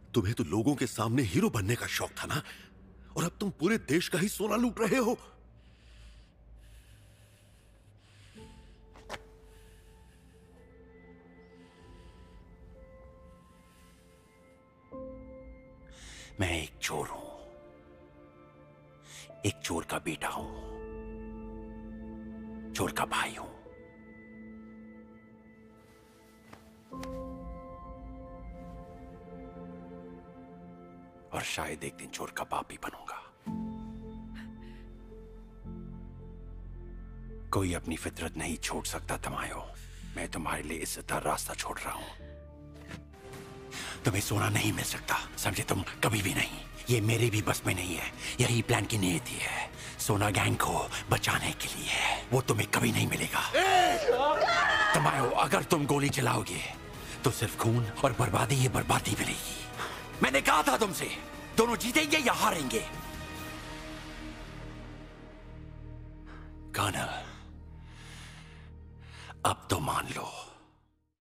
तुम्हें तो लोगों के सामने हीरो बनने का शौक था ना, और अब तुम पूरे देश का ही सोना लूट रहे हो। मैं एक चोर हूं, एक चोर का बेटा हूं, चोर का भाई हूं। और शायद एक दिन चोर का बाप भी बनूंगा। कोई अपनी फितरत नहीं छोड़ सकता तमायो। मैं तुम्हारे लिए इज्जतदार रास्ता छोड़ रहा हूं। तुम्हें सोना नहीं मिल सकता, समझे तुम? कभी भी नहीं। ये मेरे भी बस में नहीं है। यही प्लान की नियति है। सोना गैंग को बचाने के लिए है। वो तुम्हें कभी नहीं मिलेगा। तमायो, अगर तुम गोली चलाओगे तो सिर्फ खून और बर्बादी ही बर्बादी मिलेगी। मैंने कहा था तुमसे, दोनों जीतेंगे या हारेंगे। कर्नल, अब तो मान लो।